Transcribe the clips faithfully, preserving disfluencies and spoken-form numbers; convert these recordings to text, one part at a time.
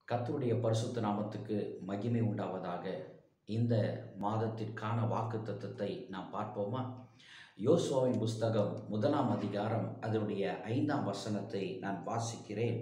கர்த்தருடைய பரிசுத்த நாமத்துக்கு மகிமை உண்டாவதாக. இந்த மாதத்திற்கான வாக்குத்தத்தத்தை நாம் பார்ப்போமா? யோசுவாவின் புஸ்தகம் முதலாம் அதிகாரம் அதனுடைய ஐந்தாம் வசனத்தை நான் வாசிக்கிறேன்.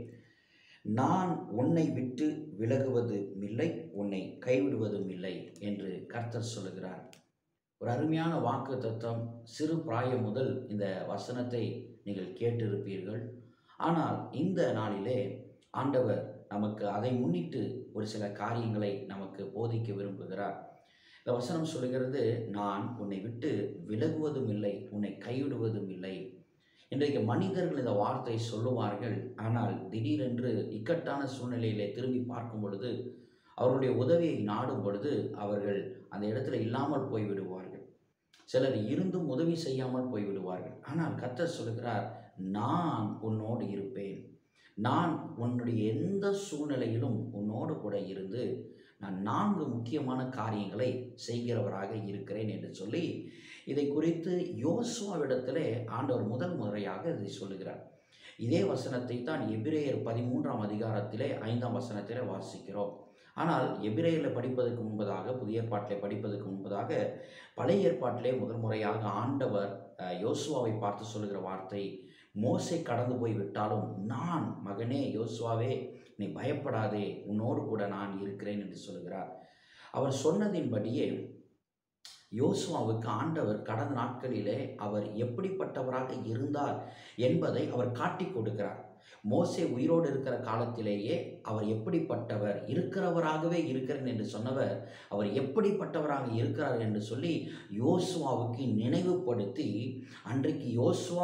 நான் உன்னை விட்டு விலகுவதும் இல்லை, உன்னை கைவிடுவதும் இல்லை என்று கர்த்தர் சொல்லுகிறார். ஒரு அருமையான வாக்குத்தத்தம். சிறு பிராயம் முதல் இந்த வசனத்தை நீங்கள் கேட்டிருப்பீர்கள். ஆனால் இந்த நாளிலே ஆண்டவர் நமக்கு அதை முன்னிட்டு ஒரு சில காரியங்களை நமக்கு போதிக்க விரும்புகிறார். இந்த வசனம் சொல்லுகிறது, நான் உன்னை விட்டு விலகுவதும் இல்லை, உன்னை கைவிடுவதும் இல்லை. இன்றைக்கு மனிதர்கள் இந்த வார்த்தை சொல்லுவார்கள். ஆனால் திடீரென்று இக்கட்டான சூழ்நிலையிலே திரும்பி பார்க்கும் பொழுது, அவருடைய உதவியை நாடும் பொழுது அவர்கள் அந்த இடத்துல இல்லாமல் போய்விடுவார்கள். சிலர் இருந்தும் உதவி செய்யாமல் போய்விடுவார்கள். ஆனால் கர்த்தர் சொல்லுகிறார், நான் உன்னோடு இருப்பேன். நான் உன்னுடைய எந்த சூழ்நிலையிலும் உன்னோடு கூட இருந்து நான் நான்கு முக்கியமான காரியங்களை செய்கிறவராக இருக்கிறேன் என்று சொல்லி இதை குறித்து யோசுவாவிடத்திலே ஆண்டவர் முதல் முறையாக இதை சொல்லுகிறார். இதே வசனத்தை தான் எபிரேயர் பதிமூன்றாம் அதிகாரத்திலே ஐந்தாம் வசனத்திலே வாசிக்கிறோம். ஆனால் எபிரேயரில் படிப்பதற்கு முன்பதாக, புதிய ஏற்பாட்டிலே படிப்பதற்கு முன்பதாக, பழைய ஏற்பாட்டிலே முதல் முறையாக ஆண்டவர் யோசுவாவை பார்த்து சொல்லுகிற வார்த்தை, மோசே கடந்து போய் விட்டாலும் நான், மகனே யோசுவாவே, நீ பயப்படாதே, உன்னோடு கூட நான் இருக்கிறேன் என்று சொல்கிறார். அவர் சொன்னதின்படியே யோசுவாவுக்கு ஆண்டவர் கடந்த நாட்களிலே அவர் எப்படிப்பட்டவராக இருந்தார் என்பதை அவர் காட்டி கொடுக்கிறார். மோசே உயிரோடு இருக்கிற காலத்திலேயே அவர் எப்படிப்பட்டவர், இருக்கிறவராகவே இருக்கிறேன் என்று சொன்னவர் அவர் எப்படிப்பட்டவராக இருக்கிறார் என்று சொல்லி யோசுவாவுக்கு நினைவுபடுத்தி, அன்றைக்கு யோசுவா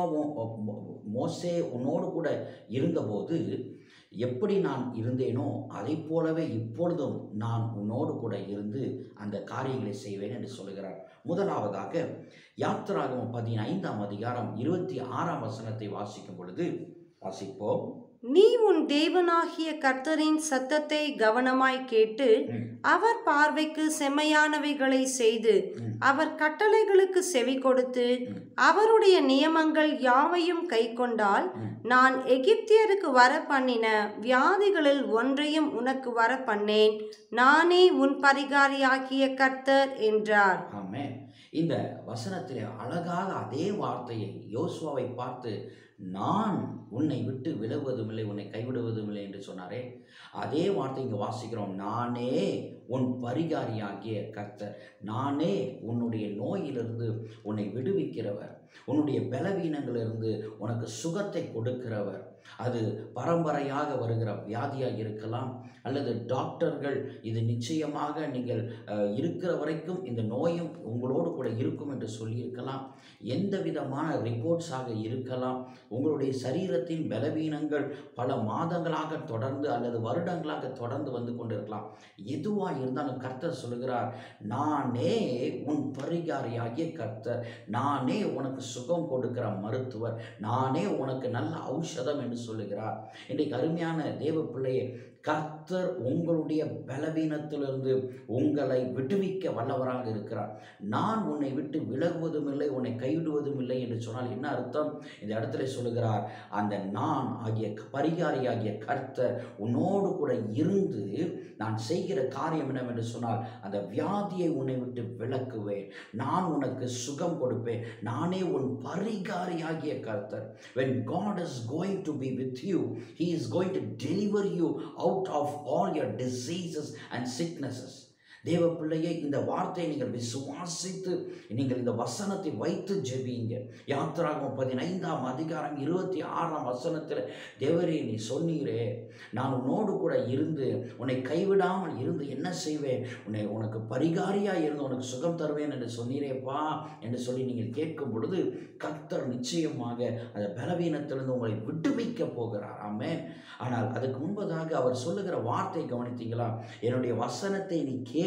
மோசே உன்னோடு கூட இருந்தபோது எப்படி நான் இருந்தேனோ அதை போலவே இப்பொழுதும் நான் உன்னோடு கூட இருந்து அந்த காரியங்களை செய்வேன் என்று சொல்கிறார். முதலாவதாக யாத்திராகமம் பதினைந்தாம் அதிகாரம் இருபத்தி ஆறாம் வசனத்தை வாசிக்கும் பொழுது வாசிப்போம். நீ உன் தேவனாகிய கர்த்தரின் சத்தத்தை கவனமாய் கேட்டு அவர் பார்வைக்கு செம்மையானவைகளை செய்து அவர் கட்டளைகளுக்கு செவி கொடுத்து அவருடைய நியமங்கள் யாவையும் கை கொண்டால் நான் எகிப்தியருக்கு வர பண்ணின வியாதிகளில் ஒன்றையும் உனக்கு வர பண்ணேன். நானே உன் பரிகாரியாகிய கர்த்தர் என்றார். ஆமென். இந்த வசனத்திலே அழகாக அதே வார்த்தையை யோசுவாவை பார்த்து, நான் உன்னை விட்டு விலகுவதும் இல்லை, உன்னை கைவிடுவதும் இல்லை என்று சொன்னாரே, அதே வார்த்தை இங்கே வாசிக்கிறோம். நானே உன் பரிகாரியாகிய கர்த்தர், நானே உன்னுடைய நோயிலிருந்து உன்னை விடுவிக்கிறவர், உன்னுடைய பலவீனங்களிலிருந்து உனக்கு சுகத்தை கொடுக்கிறவர். அது பரம்பரையாக வருகிற வியாதியாக இருக்கலாம், அல்லது டாக்டர்கள் இது நிச்சயமாக நீங்கள் இருக்கிற வரைக்கும் இந்த நோயும் உங்களோடு கூட இருக்கும் என்று சொல்லியிருக்கலாம். எந்த விதமான ரிப்போர்ட்ஸாக இருக்கலாம். உங்களுடைய சரீரத்தின் பலவீனங்கள் பல மாதங்களாக தொடர்ந்து அல்லது வருடங்களாக தொடர்ந்து வந்து கொண்டிருக்கலாம். எதுவாக இருந்தாலும் கர்த்தர் சொல்லுகிறார், நானே உன் பரிகாரியாகிய கர்த்தர், நானே உனக்கு சுகம் கொடுக்கிற மருத்துவர், நானே உனக்கு நல்ல ஔஷதம் என்று சொல்லுகிறார். இன்றைக்கு அருமையான தேவ பிள்ளையே, கர்த்தர் உங்களுடைய பலவீனத்திலிருந்து உங்களை விடுவிக்க வல்லவராக இருக்கிறார். நான் உன்னை விட்டு விலகுவதும் இல்லை, உன்னை கைவிடுவதும் இல்லை என்று சொன்னால் என்ன அர்த்தம்? இந்த இடத்துல சொல்லுகிறார், அந்த நான் ஆகிய பரிகாரியாகிய கர்த்தர் உன்னோடு கூட இருந்து நான் செய்கிற காரியம் என்னவென்று சொன்னால், அந்த வியாதியை உன்னை விட்டு விலக்குவேன், நான் உனக்கு சுகம் கொடுப்பேன், நானே உன் பரிகாரியாகிய கர்த்தர். When God is going to be with you, He is going to deliver you out of all your diseases and sicknesses. தேவ பிள்ளையை, இந்த வார்த்தையை நீங்கள் விசுவாசித்து நீங்கள் இந்த வசனத்தை வைத்து ஜெபியுங்க. யாத்திராகமம் பதினைந்தாம் அதிகாரம் இருபத்தி ஆறாம் வசனத்தில், தேவரே நீ சொன்னீரே, நான் உன்னோடு கூட இருந்து உன்னை கைவிடாமல் இருந்து என்ன செய்வேன், உன்னை உனக்கு பரிகாரியாக இருந்து உனக்கு சுகம் தருவேன் என்று சொன்னீரேப்பா என்று சொல்லி நீங்கள் கேட்கும் பொழுது கர்த்தர் நிச்சயமாக அந்த பலவீனத்திலிருந்து உங்களை விடுவிக்க போகிறார். ஆமென். ஆனால் அதுக்கு முன்பதாக அவர் சொல்லுகிற வார்த்தை கவனித்தீங்களா? என்னுடைய வசனத்தை நீ கேட்டு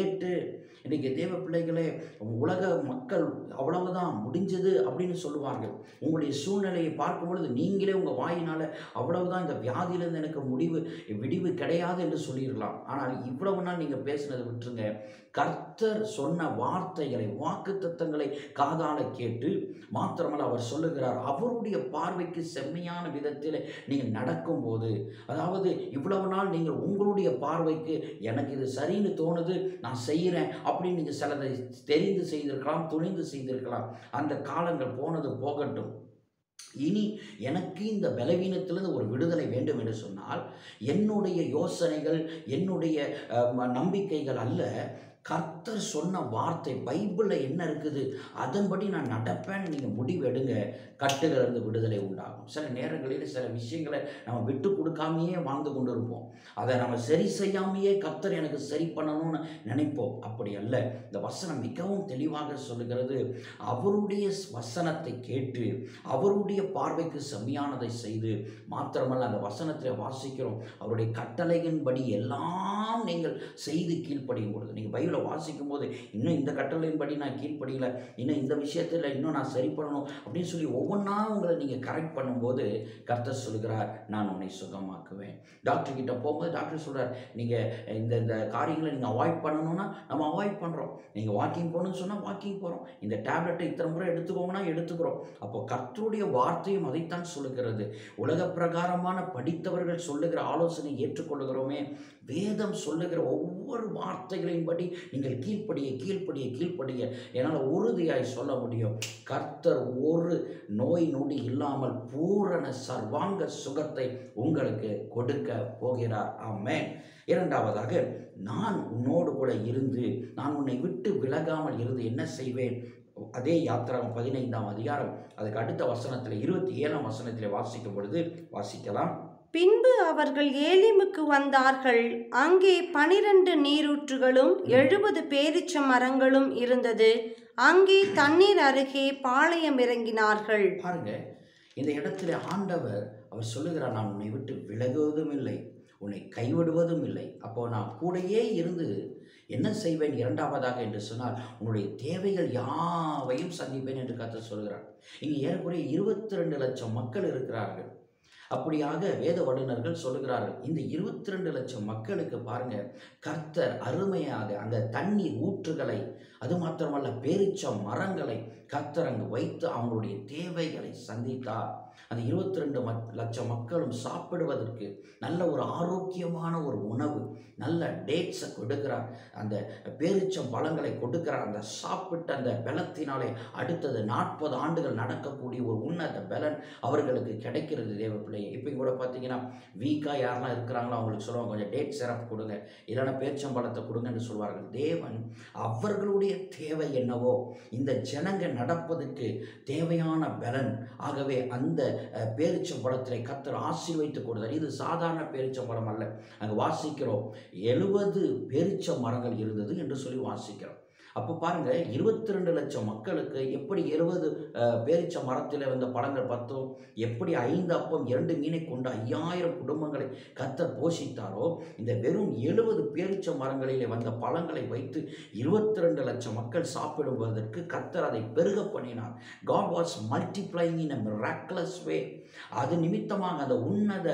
கேட்டு இன்றைக்கி தேவ பிள்ளைகளே, உலக மக்கள் அவ்வளவுதான் முடிஞ்சது அப்படின்னு சொல்லுவார்கள். உங்களுடைய சூழ்நிலையை பார்க்கும் பொழுது நீங்களே உங்கள் வாயினால் அவ்வளவுதான், இந்த வியாதியிலேருந்து எனக்கு முடிவு விடிவு கிடையாது என்று சொல்லிடலாம். ஆனால் இவ்வளவு நாள் நீங்கள் பேசினதை விட்டுருங்க. கர்த்தர் சொன்ன வார்த்தைகளை, வாக்கு தத்தங்களை காதால கேட்டு மாத்திரமல்ல, அவர் சொல்லுகிறார், அவருடைய பார்வைக்கு செம்மையான விதத்தில் நீங்கள் நடக்கும்போது, அதாவது இவ்வளவு நாள் நீங்கள் உங்களுடைய பார்வைக்கு எனக்கு இது சரின்னு தோணுது, நான் செய்கிறேன் அப்படின்னு நீங்கள் சிலதை தெரிந்து செய்திருக்கலாம், துணிந்து செய்திருக்கலாம். அந்த காலங்கள் போனது போகட்டும். இனி எனக்கு இந்த பலவீனத்திலிருந்து ஒரு விடுதலை வேண்டும் என்று சொன்னால், என்னுடைய யோசனைகள், என்னுடைய நம்பிக்கைகள் அல்ல, கர்த்தர் சொன்ன வார்த்தை பைபிளில் என்ன இருக்குது அதன்படி நான் நடப்பேன்னு நீங்கள் முடிவு எடுங்க. கட்டுகளிலிருந்து விடுதலை உண்டாகும். சில நேரங்களில் சில விஷயங்களை நம்ம விட்டு கொடுக்காமையே வாழ்ந்து கொண்டு இருப்போம். அதை நம்ம சரி செய்யாமையே கர்த்தர் எனக்கு சரி பண்ணணும்னு நினைப்போம். அப்படி அல்ல. இந்த வசனம் மிகவும் தெளிவாக சொல்லுகிறது, அவருடைய வசனத்தை கேட்டு அவருடைய பார்வைக்கு செம்மையானதை செய்து, மாத்திரமல்ல அந்த வசனத்தில் வாசிக்கிறோம், அவருடைய கட்டளையின்படி எல்லாம் நீங்கள் செய்து கீழ்ப்படியும் பொழுது, நீங்கள் பைபிளை வாசிக்கும் போது இன்னும் இந்த கட்டளையின்படி நான் கீழ்ப்படியல, இன்னும் இந்த விஷயத்தில் இன்னும் நான் சரி பண்ணணும் அப்படின்னு சொல்லி ஒவ்வொன்றா உங்களை நீங்கள் கரெக்ட் பண்ணும்போது கர்த்தர் சொல்கிறார், நான் உன்னை சுகமாக்குவேன். டாக்டர் கிட்ட போகும்போது டாக்டர் சொல்கிறார், நீங்கள் இந்த இந்த காரியங்களை நீங்கள் அவாய்ட் பண்ணணும்னா நம்ம அவாய்ட் பண்ணுறோம். நீங்கள் வாக்கிங் போகணும்னு சொன்னால் வாக்கிங் போகிறோம். இந்த டேப்லெட்டை இத்தனை முறை எடுத்துக்கோங்கன்னா எடுத்துக்கிறோம். அப்போ கர்த்தருடைய வார்த்தையும் அதைத்தான் சொல்லுகிறது. உலக பிரகாரமான படித்தவர்கள் சொல்லுகிற ஆலோசனை ஏற்றுக்கொள்ளுகிறோமே, வேதம் சொல்லுகிற ஒவ்வொரு வார்த்தைகளின்படி நீங்கள் கீழ்ப்படிய கீழ்ப்படிய கீழ்ப்படிய என்னால் உறுதியாய் சொல்ல முடியும், கர்த்தர் ஒரு நோய் நொடி இல்லாமல் பூரண சர்வாங்க சுகத்தை உங்களுக்கு கொடுக்க போகிறார். ஆமென். இரண்டாவதாக, நான் உன்னோடு கூட இருந்து, நான் உன்னை விட்டு விலகாமல் இருந்து என்ன செய்வேன்? அதே யாத்திராகம் பதினைந்தாம் அதிகாரம் அதுக்கு அடுத்த வசனத்தில் இருபத்தி ஏழாம் வசனத்தில் வாசிக்கும் பொழுது வாசிக்கலாம். பின்பு அவர்கள் ஏலிமுக்கு வந்தார்கள். அங்கே பனிரண்டு நீரூற்றுகளும் எழுபது பேரிச்ச மரங்களும் இருந்தது. அங்கே தண்ணீர் அருகே பாளையம் இறங்கினார்கள். பாருங்க, இந்த இடத்துல ஆண்டவர் அவர் சொல்லுகிறார், நான் உன்னை விட்டு விலகுவதும் இல்லை, உன்னை கைவிடுவதும் இல்லை. அப்போ நான் கூடையே இருந்து என்ன செய்வேன் இரண்டாவதாக என்று சொன்னால், உன்னுடைய தேவைகள் யாவையும் சந்திப்பேன் என்று கர்த்தர் சொல்கிறார். இங்கே ஏறக்குறைய இருபத்தி ரெண்டு லட்சம் மக்கள் இருக்கிறார்கள். அப்படியாக வேத வல்லுநர்கள் சொல்லுகிறார்கள். இந்த இருபத்தி ரெண்டு லட்சம் மக்களுக்கு பாருங்க, கர்த்தர் அருமையாக அந்த தண்ணீர் ஊற்றுகளை, அது மாத்திரமல்ல பேரிச்ச மரங்களை கர்த்தர் அங்கு வைத்து அவங்களுடைய தேவைகளை சந்தித்தார். அந்த இருபத்தி ரெண்டு லட்சம் மக்களும் சாப்பிடுவதற்கு நல்ல ஒரு ஆரோக்கியமான ஒரு உணவு, நல்ல டேட்ஸை கொடுக்கிறார், அந்த பேரிச்சம் பழங்களை கொடுக்கிறார். அந்த சாப்பிட்ட அந்த பலத்தினாலே அடுத்தது நாற்பது ஆண்டுகள் நடக்கக்கூடிய ஒரு உன்னத பலன் அவர்களுக்கு கிடைக்கிறது. தேவ பிள்ளையை இப்போ கூட பார்த்தீங்கன்னா, வீக்காக யாரெல்லாம் இருக்கிறாங்களோ அவங்களுக்கு சொல்லுவாங்க, கொஞ்சம் டேட் சிரப் கொடுங்க, இல்லைன்னா பேரிச்சம் பழத்தை கொடுங்கன்னு சொல்வார்கள். தேவன் அவர்களுடைய தேவை என்னவோ, இந்த ஜனங்க நடப்பதற்கு தேவையான பலன், ஆகவே அந்த பேரிச்சம் பழத்திலே கர்த்தர் ஆசீர்வதித்து கொடுத்தார். இது சாதாரண பேரிச்சம் பழம் அல்ல. அங்கே வாசிக்கிறோம், எழுபது பேரிச்ச மரங்கள் இருந்தது என்று சொல்லி வாசிக்கிறோம். அப்போ பாருங்க, இருபத்தி ரெண்டு லட்சம் மக்களுக்கு எப்படி எழுபது பேரிச்ச மரத்தில் வந்த பழங்கள் பத்தும், எப்படி ஐந்து அப்பம் இரண்டு மீனை கொண்டு ஐயாயிரம் குடும்பங்களை கர்த்தர் போஷித்தாரோ, இந்த வெறும் எழுபது பேரிச்ச மரங்களிலே வந்த பழங்களை வைத்து இருபத்தி ரெண்டு லட்சம் மக்கள் சாப்பிடுவதற்கு கர்த்தர் அதை பெருக பண்ணினார். God was multiplying in a miraculous way. அது நிமித்தமாக, அந்த உன்னத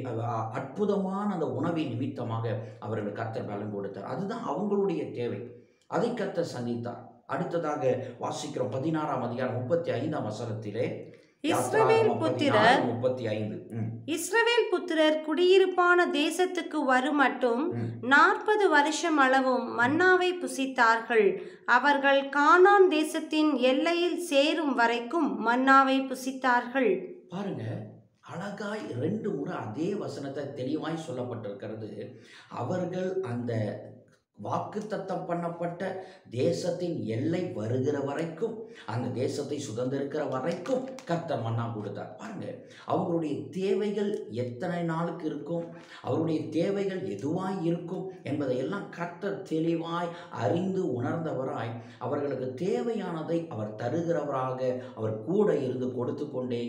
அற்புதமான அந்த உணவின் நிமித்தமாக அவர்கள் கர்த்தர் பலன் கொடுத்தார். அதுதான் அவங்களுடைய தேவை. அதை கர்த்தர் சந்தித்தார். அடுத்ததாக வாசிக்கிறோம் பதினாறாம் அதிகாரம் முப்பத்தி ஐந்தாம் வசனத்திலே, இஸ்ரவேல் புத்திரர் முப்பத்தி ஐந்து இஸ்ரவேல் புத்திரர் குடியிருப்பான தேசத்துக்கு வருமட்டும் நாற்பது வருஷம் அளவும் மன்னாவை புசித்தார்கள். அவர்கள் கானான் தேசத்தின் எல்லையில் சேரும் வரைக்கும் மன்னாவை புசித்தார்கள். பாருங்க, அழகாய் ரெண்டு முறை அதே வசனத்தை தெளிவாய் சொல்லப்பட்டிருக்கிறது. அவர்கள் அந்த வாக்குத்தத்தம் பண்ணப்பட்ட தேசத்தின் எல்லை வருகிற வரைக்கும், அந்த தேசத்தை சுதந்திரிக்கிற வரைக்கும் கர்த்தர் மன்னா கொடுத்தார். பாருங்க, அவங்களுடைய தேவைகள் எத்தனை நாளுக்கு இருக்கும், அவருடைய தேவைகள் எதுவாய் இருக்கும் என்பதையெல்லாம் கர்த்தர் தெளிவாய் அறிந்து உணர்ந்தவராய் அவர்களுக்கு தேவையானதை அவர் தருகிறவராக அவர் கூட இருந்து கொடுத்து கொண்டே இருந்தார்.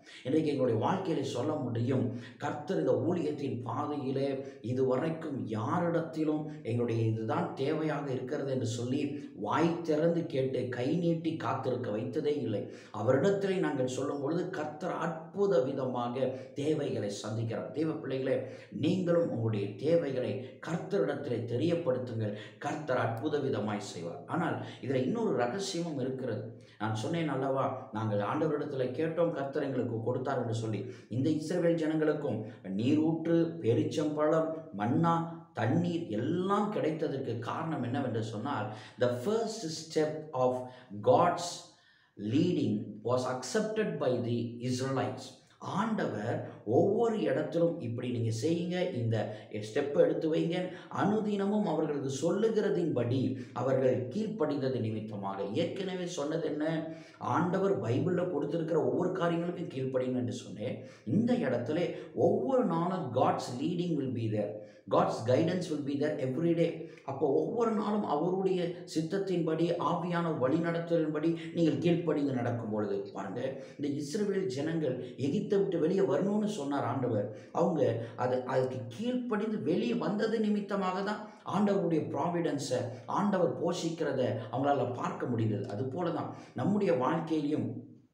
இன்றைக்கு எங்களுடைய வாழ்க்கையில சொல்ல முடியும், கர்த்தர் இந்த ஊழியத்தின் பாதையிலே இதுவரைக்கும் யாரிடத்திலும் எங்களுடைய இதுதான் தேவையாக இருக்கிறது என்று சொல்லி வாய் திறந்து கேட்டு கை நீட்டி காத்திருக்க வைத்ததே இல்லை. அவரிடத்திலே நாங்கள் சொல்லும் பொழுது கர்த்தர் அற்புத விதமாக தேவைகளை சந்திக்கிறார். தேவ பிள்ளைகளே, நீங்களும் உங்களுடைய தேவைகளை கர்த்தரிடத்திலே தெரியப்படுத்துங்கள். கர்த்தர் அற்புத விதமாய் செய்வார். ஆனால் இதில் இன்னொரு ரகசியமும் இருக்கிறது. நான் சொன்னேன் அல்லவா, நாங்கள் ஆண்டவரிடத்தில் கேட்டோம், கர்த்தர் எங்களுக்கு கொடுத்தார் என்று சொல்லி. இந்த இஸ்ரவேல் ஜனங்களுக்கும் நீரூற்று, பேரிச்சம்பழம், மன்னா, தண்ணீர் எல்லாம் கிடைத்ததற்கு காரணம் என்னவென்று சொன்னால், the first step of God's leading was accepted by the Israelites. ஆண்டவர் ஒவ்வொரு இடத்திலும் இப்படி நீங்கள் செய்யுங்க, இந்த ஸ்டெப்பை எடுத்து வைங்க, அனுதினமும் அவர்களுக்கு சொல்லுகிறதின்படி அவர்கள் கீழ்ப்படிந்தது நிமித்தமாக. ஏற்கனவே சொன்னது என்ன, ஆண்டவர் பைபிளில் கொடுத்திருக்கிற ஒவ்வொரு காரியங்களுக்கும் கீழ்ப்படிங்க என்று சொன்னேன். இந்த இடத்துல ஒவ்வொரு நாளும் God's leading will be there, God's guidance will be there everyday. அப்போ ஒவ்வொரு நாளும் அவருடைய சித்தத்தின்படி, ஆவியான வழிநடத்தலின்படி நீங்கள் கீழ்ப்படிந்து நடக்கும் பொழுது பாருங்க, இந்த இஸ்ரவேல் ஜனங்கள் எகிப்தை விட்டு வெளியே வரணும்னு சொன்னார் ஆண்டவர். அவங்க அது அதுக்கு கீழ்ப்படிந்து வெளியே வந்தது நிமித்தமாக தான் ஆண்டவருடைய ப்ராவிடன்ஸை, ஆண்டவர் போஷிக்கிறத அவங்களால பார்க்க முடிந்தது. அது போல தான் நம்முடைய வாழ்க்கையிலையும்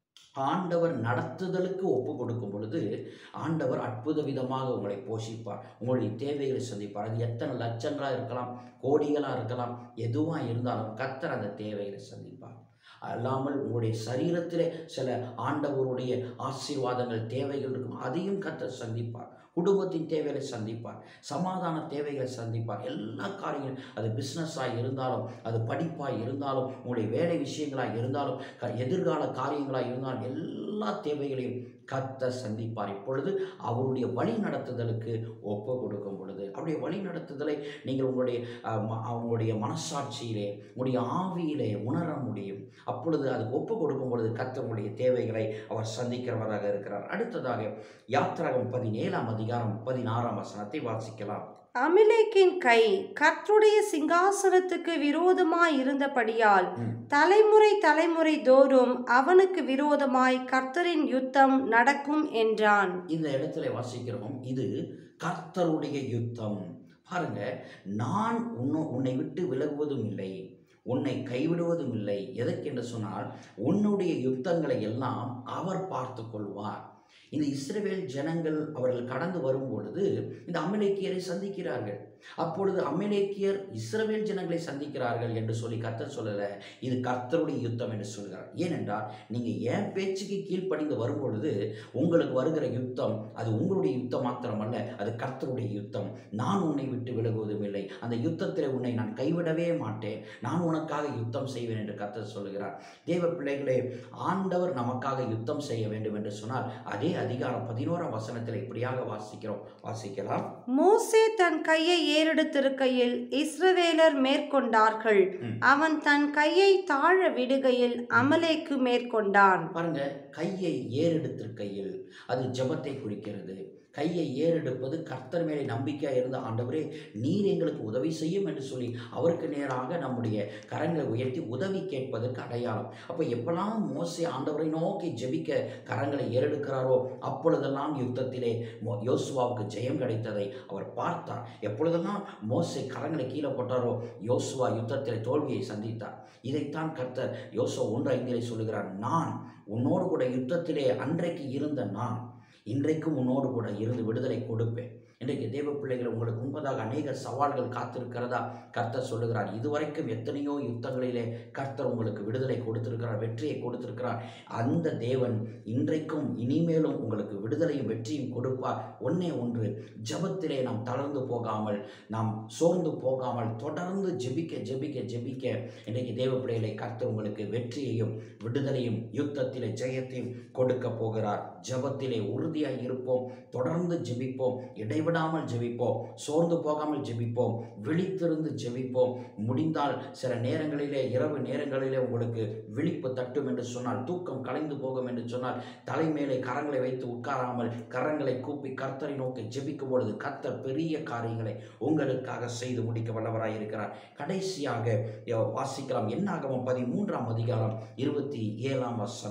ஆண்டவர் நடத்துதலுக்கு ஒப்பு கொடுக்கும் பொழுது ஆண்டவர் அற்புத விதமாக உங்களை போஷிப்பார், உங்களுடைய தேவைகளை சந்திப்பார். அது எத்தனை லட்சங்களாக இருக்கலாம், கோடிகளாக இருக்கலாம், எதுவாக இருந்தாலும் கர்த்தர் அந்த தேவைகளை சந்திப்பார். அல்லாமல் உங்களுடைய சரீரத்திலே சில ஆண்டவருடைய ஆசீர்வாதங்கள், தேவைகள் இருக்கும், அதையும் கர்த்தர் சந்திப்பார். குடும்பத்தின் தேவைகளை சந்திப்பார், சமாதான தேவைகளை சந்திப்பார். எல்லா காரியங்களும், அது பிஸ்னஸாக இருந்தாலும், அது படிப்பாக இருந்தாலும், உங்களுடைய வேலை விஷயங்களாக இருந்தாலும், எதிர்கால காரியங்களாக இருந்தாலும், எல்லா தேவைகளையும் கர்த்தர் சந்திப்பார். இப்பொழுது அவருடைய வழி நடத்துதலுக்கு ஒப்பு கொடுக்கும் பொழுது, அவருடைய வழி நடத்துதலை நீங்கள் உங்களுடைய அவங்களுடைய மனசாட்சியிலே, உங்களுடைய ஆவியிலே உணர முடியும். அப்பொழுது அதுக்கு ஒப்பு கொடுக்கும் பொழுது கர்த்தர் உங்களுடைய தேவைகளை அவர் சந்திக்கிறவராக இருக்கிறார். அடுத்ததாக யாத்திராகமம் பதினேழாம் அதிகாரம் பதினாறாம் வசனத்தை வாசிக்கலாம். அமிலேக்கின் கை கர்த்தருடைய சிங்காசனத்துக்கு விரோதமாய் இருந்தபடியால் தலைமுறை தலைமுறை தோறும் அவனுக்கு விரோதமாய் கர்த்தரின் யுத்தம் நடக்கும் என்றான். இந்த இடத்துல வாசிக்கிறோம், இது கர்த்தருடைய யுத்தம். பாருங்க, நான் உன்னை உன்னை விட்டு விலகுவதும் இல்லை, உன்னை கைவிடுவதும் இல்லை. எதற்கென்று சொன்னால், உன்னுடைய யுத்தங்களை எல்லாம் அவர் பார்த்து கொள்வார். இந்த இஸ்ரவேல் ஜனங்கள் அவர்கள் கடந்து வரும் பொழுது இந்த அமலேக்கியரை சந்திக்கிறார்கள். அப்பொழுது அமலேக்கியர் இஸ்ரவேல் ஜனங்களை சந்திக்கிறார்கள் என்று சொல்லி கர்த்தர் சொல்லல, இது கர்த்தருடைய யுத்தம் என்று சொல்கிறார். ஏனென்றால் நீங்கள் என் பேச்சுக்கு கீழ்ப்படிந்து வரும் பொழுது உங்களுக்கு வருகிற யுத்தம் அது உங்களுடைய யுத்தம் மாத்திரமல்ல, அது கர்த்தருடைய யுத்தம். நான் உன்னை விட்டு விலகுவதும் இல்லை, அந்த யுத்தத்தில் உன்னை நான் கைவிடவே மாட்டேன், நான் உனக்காக யுத்தம் செய்வேன் என்று கர்த்தர் சொல்லுகிறார். தேவ பிள்ளைகளே, ஆண்டவர் நமக்காக யுத்தம் செய்ய வேண்டும் என்று சொன்னால் அதே அதிகாரம் பதினோராம் வசனத்தில் இப்படியாக வாசிக்கிறோம், வாசிக்கலாம். மோசே தன் கையை ஏறெடுத்திருக்கையில் இஸ்ரவேலர் மேற்கொண்டார்கள், அவன் தன் கையை தாழ விடுகையில் அமலேக்கு மேற்கொண்டான். பாருங்க, கையை ஏறெடுத்திருக்கையில் அது ஜெபத்தை குறிக்கிறது. கையை ஏறெடுப்பது கர்த்தர் மேலே நம்பிக்கையாக இருந்த, ஆண்டவரே நீர் எங்களுக்கு உதவி செய்யும் என்று சொல்லி அவருக்கு நேராக நம்முடைய கரங்களை உயர்த்தி உதவி கேட்பதற்கு அடையாளம். அப்போ எப்பெல்லாம் மோசே ஆண்டவரை நோக்கி ஜெபிக்க கரங்களை ஏறெடுக்கிறாரோ அப்பொழுதெல்லாம் யுத்தத்திலே யோசுவாவுக்கு ஜெயம் கிடைத்ததை அவர் பார்த்தார். எப்பொழுதெல்லாம் மோசே கரங்களை கீழே போட்டாரோ யோசுவா யுத்தத்திலே தோல்வியை சந்தித்தார். இதைத்தான் கர்த்தர் யோசுவா ஒன்று ஐந்திலே சொல்லுகிறார், நான் உன்னோடு கூட யுத்தத்திலே அன்றைக்கு இருந்த நான் இன்றைக்கும் உன்னோடு கூட இருந்து விடுதலை கொடுப்பேன். இன்றைக்கு தேவ பிள்ளைகள், உங்களுக்கு முன்பதாக அநேக சவால்கள் காத்திருக்கிறதா? கர்த்தர் சொல்லுகிறார், இதுவரைக்கும் எத்தனையோ யுத்தங்களிலே கர்த்தர் உங்களுக்கு விடுதலை கொடுத்திருக்கிறார், வெற்றியை கொடுத்திருக்கிறார். அந்த தேவன் இன்றைக்கும் இனிமேலும் உங்களுக்கு விடுதலையும் வெற்றியும் கொடுப்பார். ஒன்னே ஒன்று, ஜெபத்திலே நாம் தளர்ந்து போகாமல், நாம் சோர்ந்து போகாமல் தொடர்ந்து ஜெபிக்க ஜெபிக்க ஜெபிக்க இன்றைக்கு தேவ பிள்ளைகளை கர்த்தர் உங்களுக்கு வெற்றியையும் விடுதலையும் யுத்தத்திலே ஜெயத்தையும் கொடுக்க போகிறார். ஜெபத்திலே உறுதியாக இருப்போம், தொடர்ந்து ஜெபிப்போம், இடைவிட விடாமல் ஜெபிப்போம், சோர்ந்து போகாமல் ஜெபிப்போம், விழித்திருந்து ஜெபிப்போம். முடிந்தால் சில நேரங்களிலே, இரவு நேரங்களிலே உங்களுக்கு விழிப்பு தட்டும் என்று சொன்னால், தூக்கம் கலைந்து போகும் என்று சொன்னால், தலைமேலே கரங்களை வைத்து உட்காராமல் கரங்களை கூப்பி கர்த்தரை நோக்கி ஜெபிக்கும் பொழுது கர்த்தர் பெரிய காரியங்களை உங்களுக்காக செய்து முடிக்க வல்லவராய் இருக்கிறார். கடைசியாக வாசிக்கலாம், என்னாகமம் பதிமூன்றாம் அதிகாரம் இருபத்தி ஏழாம் வசனம்.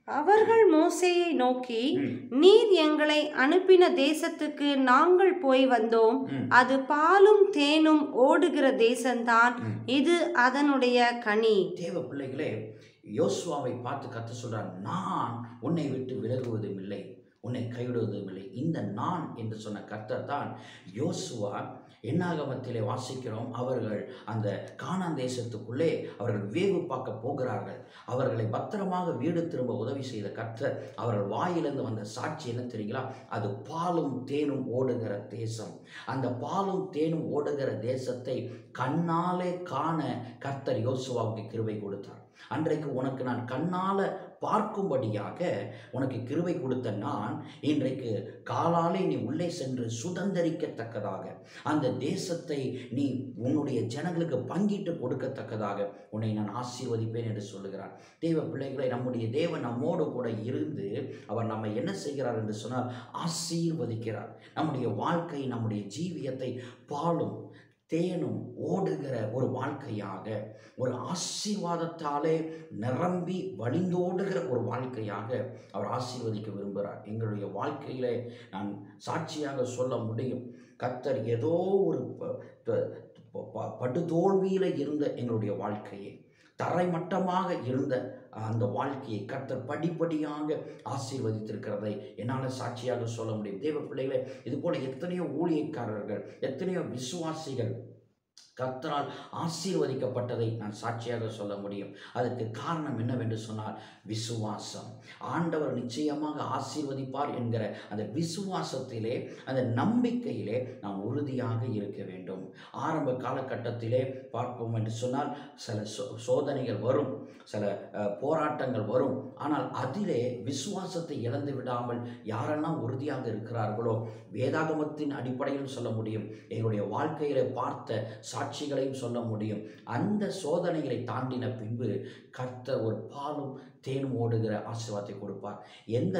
அவர்கள் மோசேயை நோக்கி, ம். நீர் எங்களை அனுப்பின தேசத்துக்கு நாங்கள் போய் வந்தோம். ம். அது பாலும் தேனும் ஓடுகிற தேசம்தான். ம். இது அதனுடைய கனி. தேவ பிள்ளைகளே, யோசுவாவை பார்த்து கர்த்தர் சொல்றார், நான் உன்னை விட்டு விலகுவதும் இல்லை, உன்னை கைவிடுவதும் இல்லை. இந்த நான் என்று சொன்ன கர்த்தர் தான் யோசுவா. என்னாகமத்திலே வாசிக்கிறோம், அவர்கள் அந்த கானான் தேசத்துக்குள்ளே அவர்கள் வேவு பார்க்க போகிறார்கள். அவர்களை பத்திரமாக வீடு திரும்ப உதவி செய்த கர்த்தர், அவர்கள் வாயிலிருந்து வந்த சாட்சி என்ன தெரியுங்களா? அது பாலும் தேனும் ஓடுகிற தேசம். அந்த பாலும் தேனும் ஓடுகிற தேசத்தை கண்ணாலே காண கர்த்தர் யோசுவாவுக்கு கிருபை கொடுத்தார். அன்றைக்கு உனக்கு நான் கண்ணால பார்க்கும்படியாக உனக்கு கிருபை கொடுத்த நான், இன்றைக்கு காலாலே நீ உள்ளே சென்று சுதந்தரிக்கத்தக்கதாக அந்த தேசத்தை நீ உன்னுடைய ஜனங்களுக்கு பங்கிட்டு கொடுக்கத்தக்கதாக உன்னை நான் ஆசீர்வதிப்பேன் என்று சொல்லுகிறார். தேவ பிள்ளைகளை, நம்முடைய தேவன் நம்மோடு கூட இருந்து அவர் நம்மை என்ன செய்கிறார் என்று சொன்னால் ஆசீர்வதிக்கிறார். நம்முடைய வாழ்க்கை, நம்முடைய ஜீவியத்தை பாலும் தேனும் ஓடுகிற ஒரு வாழ்க்கையாக, ஒரு ஆசீர்வாதத்தாலே நிரம்பி வழிந்தோடுகிற ஒரு வாழ்க்கையாக அவர் ஆசீர்வதிக்க விரும்புகிறார். எங்களுடைய வாழ்க்கையிலே நான் சாட்சியாக சொல்ல முடியும், கர்த்தர் ஏதோ ஒரு படுதோல்வியில் இருந்த எங்களுடைய வாழ்க்கையை, தரைமட்டமாக இருந்த அந்த வாழ்க்கையை கர்த்தர் படிப்படியாக ஆசீர்வதித்திருக்கிறதை என்னால் சாட்சியாக சொல்ல முடியும். தேவ பிள்ளைகளே, இது போல எத்தனையோ ஊழியக்காரர்கள், எத்தனையோ விசுவாசிகள் கர்த்தரால் ஆசீர்வதிக்கப்பட்டதை நான் சாட்சியாக சொல்ல முடியும். அதற்கு காரணம் என்னவென்று சொன்னால் விசுவாசம். ஆண்டவர் நிச்சயமாக ஆசீர்வதிப்பார் என்கிற அந்த விசுவாசத்திலே, அந்த நம்பிக்கையிலே நாம் உறுதியாக இருக்க வேண்டும். ஆரம்ப காலகட்டத்திலே பார்ப்போம் என்று சொன்னால் சில சோ சோதனைகள் வரும், சில போராட்டங்கள் வரும். ஆனால் அதிலே விசுவாசத்தை இழந்து விடாமல் யாரெல்லாம் உறுதியாக இருக்கிறார்களோ, வேதாகமத்தின் அடிப்படையில் சொல்ல முடியும், எங்களுடைய வாழ்க்கையிலே பார்த்த சாட்சிகளையும் சொல்ல முடியும், அந்த சோதனைகளை தாண்டின பின்பு கர்த்தர் ஒரு பாலும் தேனும் ஓடுகிற ஆசீர்வாதத்தை கொடுப்பார். எந்த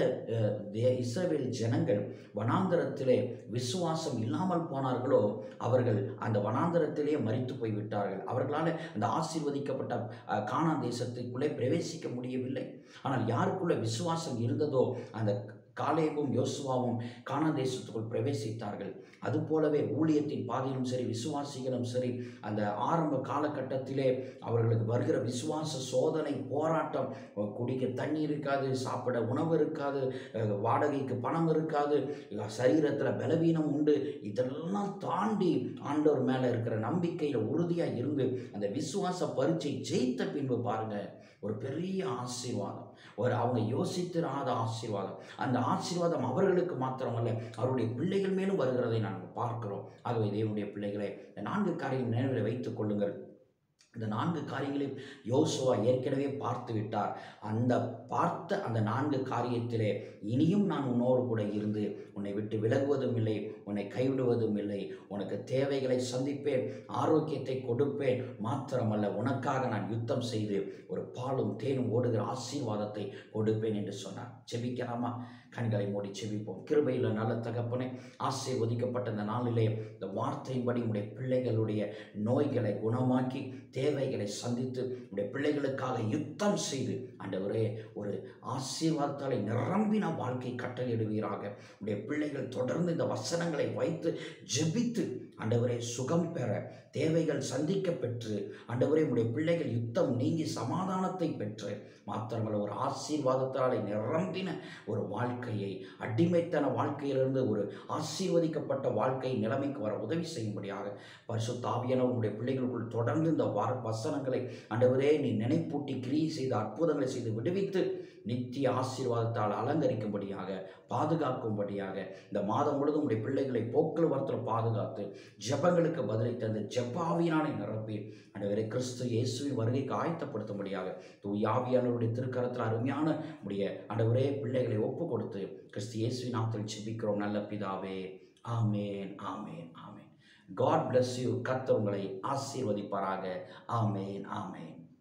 இஸ்ரவேல் ஜனங்கள் வனாந்தரத்திலே விசுவாசம் இல்லாமல் போனார்களோ, அவர்கள் அந்த வனாந்தரத்திலே மரித்து போய்விட்டார்கள். அவர்களால் அந்த ஆசீர்வதிக்கப்பட்ட கானான் தேசத்துக்குள்ளே பிரவேசிக்க முடியவில்லை. ஆனால் யாருக்குள்ளே விசுவாசம் இருந்ததோ, அந்த காலேபும் யோசுவாவும் கானான் தேசத்துக்குள் பிரவேசித்தார்கள். அதுபோலவே ஊழியத்தின் பாதையிலும் சரி, விசுவாசிகளும் சரி, அந்த ஆரம்ப காலகட்டத்திலே அவர்களுக்கு வருகிற விசுவாச சோதனை, போராட்டம், குடிக்க தண்ணீர் இருக்காது, சாப்பிட உணவு இருக்காது, வாடகைக்கு பணம் இருக்காது, சரீரத்தில் பலவீனம் உண்டு. இதெல்லாம் தாண்டி ஆண்டவர் மேலே இருக்கிற நம்பிக்கையில் உறுதியாக இருந்து அந்த விசுவாச பரீட்சை ஜெயித்த பின்பு பாருங்க, ஒரு பெரிய ஆசீர்வாதம், ஒரு அவங்க யோசித்திராத ஆசீர்வாதம். அந்த ஆசீர்வாதம் அவர்களுக்கு மாத்திரமல்ல, அவருடைய பிள்ளைகள் மேலும் வருகிறதை நாங்கள் பார்க்கிறோம். ஆகவே தேவனுடைய பிள்ளைகளை, இந்த நான்கு காரியம் நினைவில் வைத்துக் கொள்ளுங்கள். இந்த நான்கு காரியங்களையும் யோசுவா ஏற்கனவே பார்த்து விட்டார். அந்த பார்த்த அந்த நான்கு காரியத்திலே, இனியும் நான் உன்னோடு கூட இருந்து உன்னை விட்டு விலகுவதும் இல்லை, உன்னை கைவிடுவதும் இல்லை, உனக்கு தேவைகளை சந்திப்பேன், ஆரோக்கியத்தை கொடுப்பேன், மாத்திரமல்ல உனக்காக நான் யுத்தம் செய்து ஒரு பாலும் தேனும் ஓடுகிற ஆசீர்வாதத்தை கொடுப்பேன் என்று சொன்னார். செபிக்கலாமா? கண்களை மூடி செபிப்போம். கிருபையில் நல்ல தகப்பனே, ஆசீர்வதிக்கப்பட்ட இந்த நாளிலே இந்த வார்த்தையின்படி உடைய பிள்ளைகளுடைய நோய்களை குணமாக்கி, தேவைகளை சந்தித்து, உடைய பிள்ளைகளுக்காக யுத்தம் செய்து, ஆண்டவரே ஒரு ஆசீர்வாதத்தாலே நிரம்பின வாழ்க்கை கட்டளையிடுவீராக. உடைய பிள்ளைகள் தொடர்ந்து இந்த வசனங்களை வைத்து ஜெபித்து, ஆண்டவரே சுகம் பெற, தேவைகள் சந்திக்க பெற்று, ஆண்டவரே உடைய பிள்ளைகள் யுத்தம் நீங்கி சமாதானத்தை பெற்று, மாத்திரமல்ல ஒரு ஆசீர்வாதத்தாலே நிரம்பின ஒரு வாழ்க்கையை, அடிமைத்தன வாழ்க்கையிலிருந்து ஒரு ஆசீர்வதிக்கப்பட்ட வாழ்க்கை நிலைமைக்கு வர உதவி செய்யும்படியாக பரிசுத்த ஆவியானவர் உடைய பிள்ளைகளுக்குள் தொடர்ந்து இந்த வசனங்களை ஆண்டவரே நீ நினைப்பூட்டி கிரியை செய்து அற்புதங்களை செய்து விடுவித்து நித்திய ஆசீர்வாதத்தால் அலங்கரிக்கும்படியாக, பாதுகாக்கும்படியாக இந்த மாதம் முழுவதும் உடைய பிள்ளைகளை போக்குவரத்தில் பாதுகாத்து, ஜெபங்களுக்கு பதிலை தந்து ஜெபாவியானை நிரப்பி, ஆண்டவரே கிறிஸ்து இயேசுவின் வருகைக்கு ஆயத்தப்படுத்தும்படியாக தூய ஆவியானவருடைய திருக்கரத்தில் அருமையான உடைய ஆண்டவரே பிள்ளைகளை ஒப்பு கொடுத்து கிறிஸ்து இயேசுவின் நாமத்தில் ஜெபிக்கிறோம் நல்ல பிதாவே. ஆமேன், ஆமேன், ஆமேன். God bless you. கர்த்தர் உங்களை ஆசீர்வதிப்பாராக. ஆமேன், ஆமேன்.